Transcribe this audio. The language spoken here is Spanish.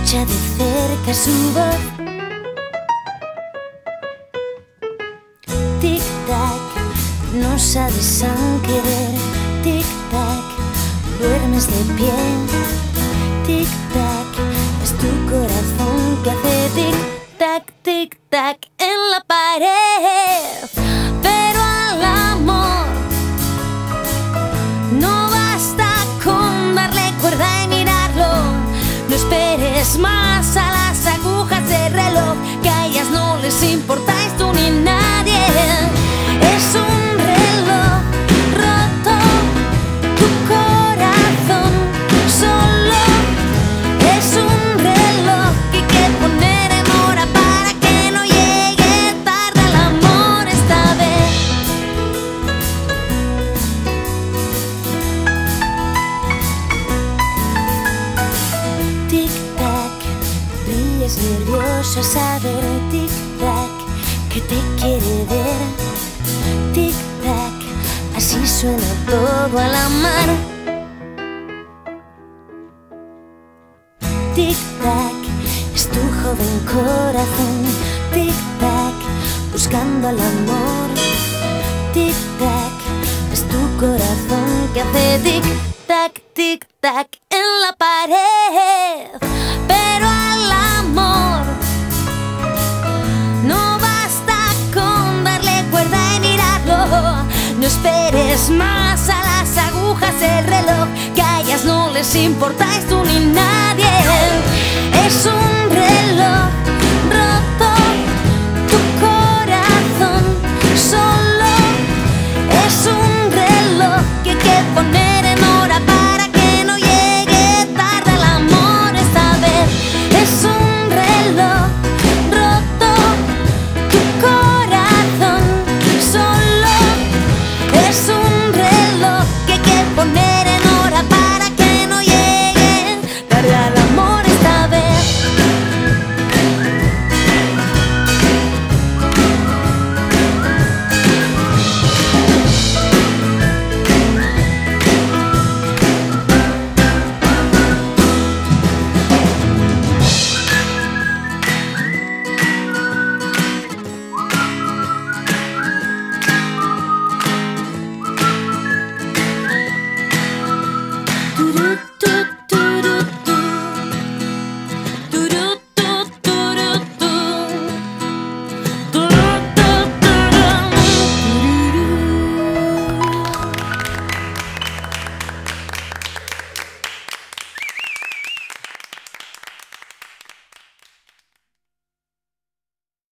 escucha de cerca su voz. Tic-tac, no sabes aún querer. Tic-tac, duermes de pie. Tic-tac, es tu corazón que hace tic-tac, tic-tac en la pared. Pero al amor no basta con darle cuerda y mirarlo. No esperes más a las agujas del reloj, que a ellas no les importáis tú ni nadie. Es un reloj roto, tu corazón solo. Es un reloj que hay que poner en hora para que no llegue tarde al amor esta vez. Tic-tac, brillas nervioso a saber. Tic-tac, que te quiere ver. Tic-tac, así suena todo al amar. Tic-tac, es tu joven corazón. Tic-tac, buscando al amor. Tic-tac, es tu corazón que hace tic-tac, tic-tac en la pared. Pero al amor no basta con darle cuerda y mirarlo. No esperes más a las agujas del reloj, que a ellas no les importáis tú ni nadie. Es un reloj